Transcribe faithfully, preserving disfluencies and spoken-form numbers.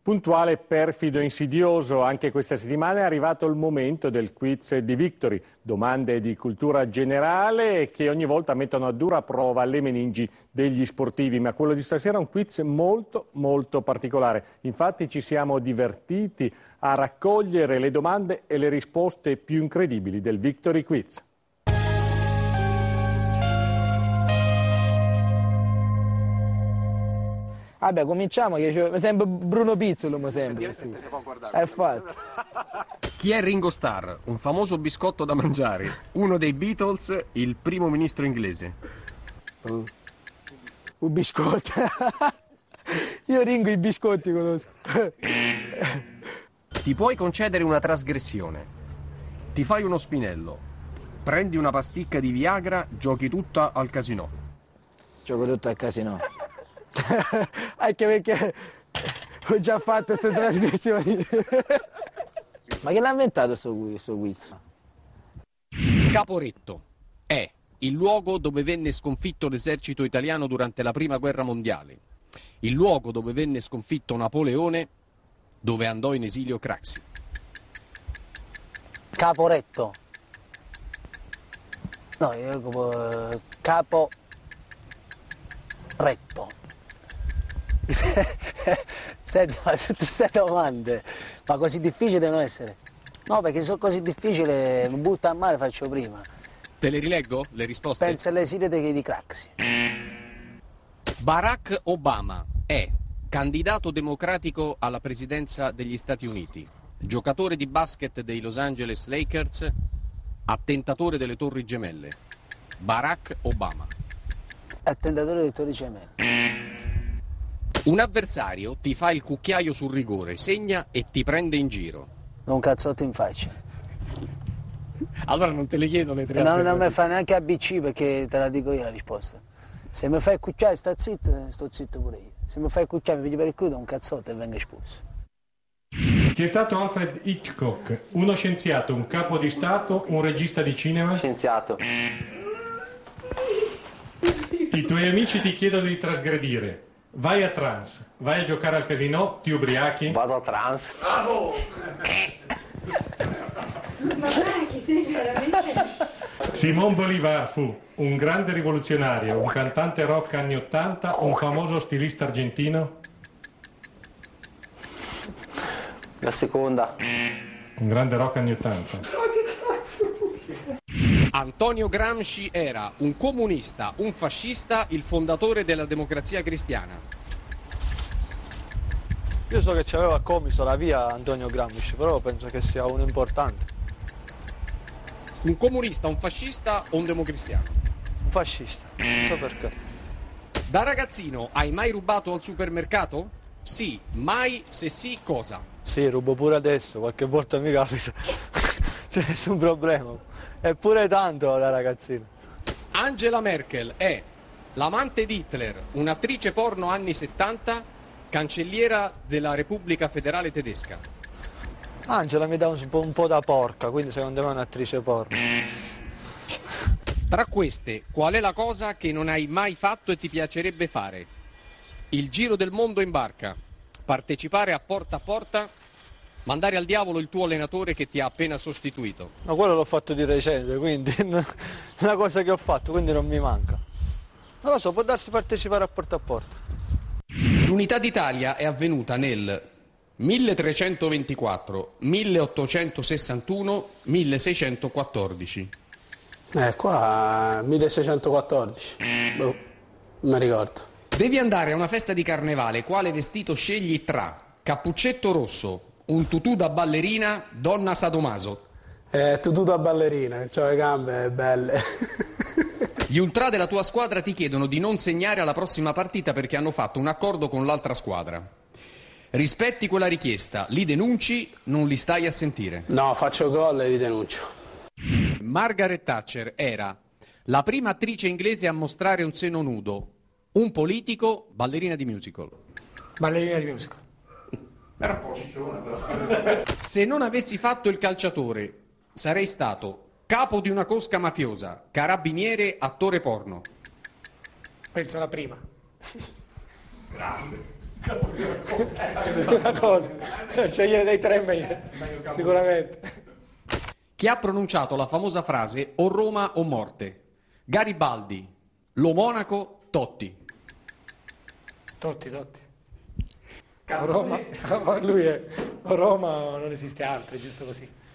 Puntuale, perfido, insidioso, anche questa settimana è arrivato il momento del quiz di Victory. Domande di cultura generale che ogni volta mettono a dura prova le meningi degli sportivi, ma quello di stasera è un quiz molto molto particolare. Infatti ci siamo divertiti a raccogliere le domande e le risposte più incredibili del Victory Quiz. Vabbè, cominciamo, che mi sembra Bruno Pizzolo, mi sembra. Sì. È fatto. Chi è Ringo Starr? Un famoso biscotto da mangiare, uno dei Beatles, il primo ministro inglese. Uh. Un biscotto. Io Ringo i biscotti conosco. Ti puoi concedere una trasgressione. Ti fai uno spinello, prendi una pasticca di Viagra, giochi tutta al casinò. Gioco tutto al casinò. Anche perché ho già fatto queste trasmissioni. Ma che l'ha inventato questo quiz? Caporetto è il luogo dove venne sconfitto l'esercito italiano durante la prima guerra mondiale, il luogo dove venne sconfitto Napoleone, dove andò in esilio Craxi. Caporetto. No, io come capo retto. Senti, ma tutte queste domande, ma così difficili devono essere? No, perché se sono così difficili, mi butto a mare, faccio prima. Te le rileggo, le risposte? Pensa all'esilio di, di Craxi. Barack Obama è candidato democratico alla presidenza degli Stati Uniti, giocatore di basket dei Los Angeles Lakers, attentatore delle Torri Gemelle. Barack Obama. Attentatore delle Torri Gemelle. Un avversario ti fa il cucchiaio sul rigore, segna e ti prende in giro. Un cazzotto in faccia. Allora non te le chiedo le tre. No, non mi fa neanche A B C perché te la dico io la risposta. Se mi fai cucchiare sta zitto, sto zitto pure io. Se mi fai cucchiare mi pigli per il culo, un cazzotto e vengo espulso. Chi è stato Alfred Hitchcock? Uno scienziato, un capo di Stato, un regista di cinema? Scienziato. I tuoi amici ti chiedono di trasgredire. Vai a trans, vai a giocare al casinò, ti ubriachi? Vado a trans. Bravo! Ma dai, chi sei veramente? Simon Bolivar fu un grande rivoluzionario, un cantante rock anni ottanta, un famoso stilista argentino? La seconda. Un grande rock anni ottanta. Antonio Gramsci era un comunista, un fascista, il fondatore della Democrazia Cristiana. Io so che c'aveva a Comiso la via Antonio Gramsci, però penso che sia uno importante. Un comunista, un fascista o un democristiano? Un fascista, non so perché. Da ragazzino hai mai rubato al supermercato? Sì, mai, se sì, cosa? Sì, rubo pure adesso, qualche volta mi capita. C'è nessun problema. Eppure tanto da ragazzino. Angela Merkel è l'amante di Hitler, un'attrice porno anni settanta, cancelliera della Repubblica Federale Tedesca. Angela mi dà un po', un po' da porca, quindi secondo me è un'attrice porno. Tra queste, qual è la cosa che non hai mai fatto e ti piacerebbe fare? Il giro del mondo in barca, partecipare a Porta a Porta, mandare al diavolo il tuo allenatore che ti ha appena sostituito. Ma quello l'ho fatto di recente, quindi è una cosa che ho fatto, quindi non mi manca. Non lo so, può darsi partecipare a Porta a Porta. L'unità d'Italia è avvenuta nel milletrecentoventiquattro, milleottocentosessantuno, milleseicentoquattordici. Eh, qua milleseicentoquattordici, boh, non mi ricordo. Devi andare a una festa di carnevale, quale vestito scegli tra cappuccetto rosso, un tutù da ballerina, donna sadomaso? Eh, tutù da ballerina, che c'ho le gambe belle. Gli ultra della tua squadra ti chiedono di non segnare alla prossima partita perché hanno fatto un accordo con l'altra squadra. Rispetti quella richiesta, li denunci, non li stai a sentire. No, faccio gol e li denuncio. Margaret Thatcher era la prima attrice inglese a mostrare un seno nudo, un politico, ballerina di musical. Ballerina di musical. Era un po' ciccione, però. Se non avessi fatto il calciatore, sarei stato capo di una cosca mafiosa, carabiniere, attore porno. Penso alla prima. Grande. Una cosa, scegliere dei tre meglio, sicuramente. Chi ha pronunciato la famosa frase o Roma o morte? Garibaldi, Lo Monaco, Totti. Totti, Totti. Roma, lui è Roma, non esiste altro, è giusto così.